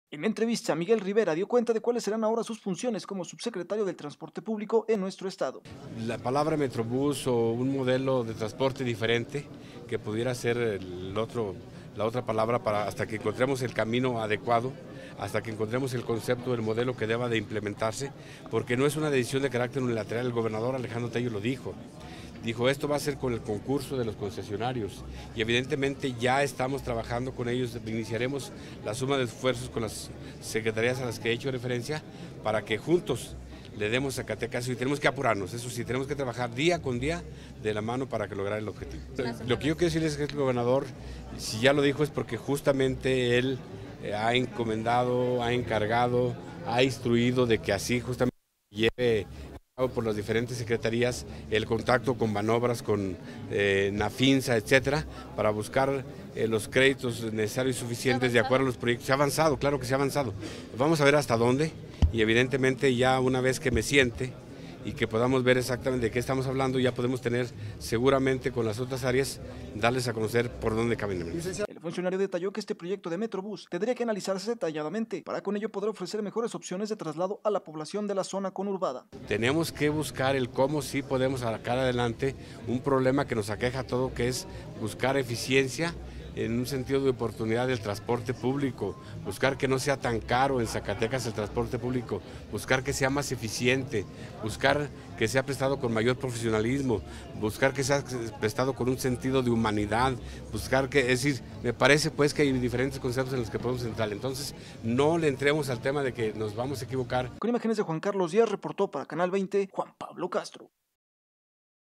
En entrevista, Miguel Rivera dio cuenta de cuáles serán ahora sus funciones como subsecretario del Transporte Público en nuestro estado. La palabra Metrobús o un modelo de transporte diferente que pudiera ser la otra palabra para hasta que encontremos el camino adecuado, hasta que encontremos el concepto del modelo que deba de implementarse, porque no es una decisión de carácter unilateral. El gobernador Alejandro Tello lo dijo. Dijo, esto va a ser con el concurso de los concesionarios y evidentemente ya estamos trabajando con ellos, iniciaremos la suma de esfuerzos con las secretarías a las que he hecho referencia para que juntos le demos a Zacatecas y tenemos que apurarnos, eso sí, tenemos que trabajar día con día de la mano para que lograr el objetivo. Lo que yo quiero decirles es que el gobernador, si ya lo dijo, es porque justamente él ha encomendado, ha encargado, ha instruido de que así justamente lleve por las diferentes secretarías el contacto con Banobras, con Nafinsa, etcétera, para buscar los créditos necesarios y suficientes de acuerdo a los proyectos. Se ha avanzado, claro que se ha avanzado. Vamos a ver hasta dónde y evidentemente ya una vez que me siente y que podamos ver exactamente de qué estamos hablando, ya podemos tener seguramente con las otras áreas, darles a conocer por dónde caminan. El funcionario detalló que este proyecto de Metrobús tendría que analizarse detalladamente para con ello poder ofrecer mejores opciones de traslado a la población de la zona conurbada. Tenemos que buscar el cómo sí podemos sacar adelante un problema que nos aqueja a todo, que es buscar eficiencia en un sentido de oportunidad del transporte público, buscar que no sea tan caro en Zacatecas el transporte público, buscar que sea más eficiente, buscar que sea prestado con mayor profesionalismo, buscar que sea prestado con un sentido de humanidad, buscar que, es decir, me parece pues que hay diferentes conceptos en los que podemos entrar, entonces no le entremos al tema de que nos vamos a equivocar. Con imágenes de Juan Carlos Díaz, reportó para Canal 20, Juan Pablo Castro.